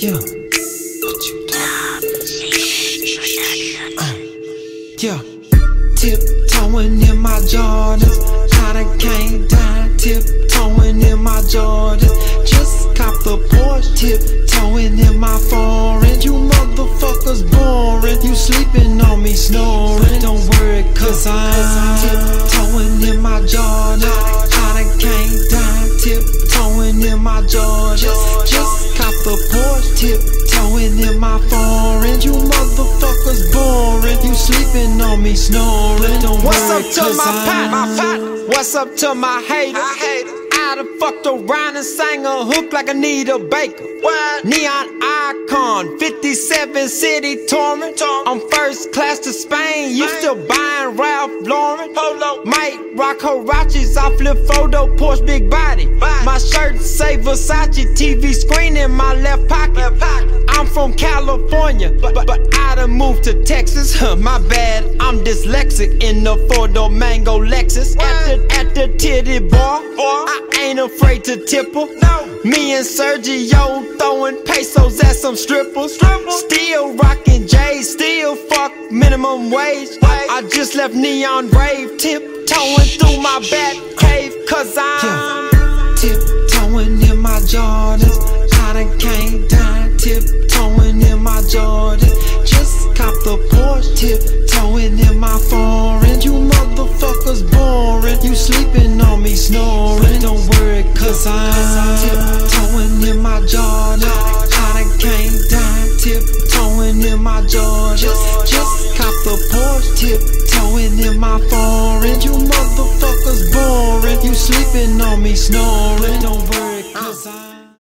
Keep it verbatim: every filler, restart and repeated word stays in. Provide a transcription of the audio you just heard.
Yeah, what you talking? Uh, yeah, tiptoeing in my Jordans. I done came down, tiptoeing in my Jordans. Just cop the Porsche, tiptoeing in my foreign. You motherfuckers boring. You sleeping on me, snoring. Don't worry, cause I'm tiptoeing in my Jordans. I done came down, tiptoeing in my Jordans. Just cop the Porsche, tiptoeing in my foreign. You motherfuckers boring. You sleeping on me, snoring. Don't What's worry, up to cause my I'm pot? My pot? What's up to my haters? I hate it. I done fucked around and sang a hook like Anita Baker. What? Neon icon, fifty-seven city touring. I'm first class to Spain. You still buying Ralph Lauren? Polo. Might rock Huaraches. I flip photo, Porsche big body. Bye. My shirt say Versace. T V screen in my left pocket. Left pocket. I'm from California, but, but, but I done moved to Texas. Huh, my bad, I'm dyslexic in the four-door Mango Lexus. At the, at the titty bar, I ain't afraid to tip her. No. Me and Sergio throwing pesos at some strippers. Still rocking J's, still fuck minimum wage. I just left Neon Rave, tiptoeing through my bat cave, cause I'm yeah. tiptoeing in my Jordans. I done came down, tiptoeing in my Jordans. Just cop the Porsche, tiptoeing in my foreign. You motherfuckers boring. You sleeping on me, snoring. Don't worry, cause I'm tiptoeing in my Jordans. I done came down, tiptoeing in my Jordans. Just cop the Porsche, tiptoeing in my foreign. You motherfuckers boring. You sleeping on me, snoring. Don't worry, cause I'm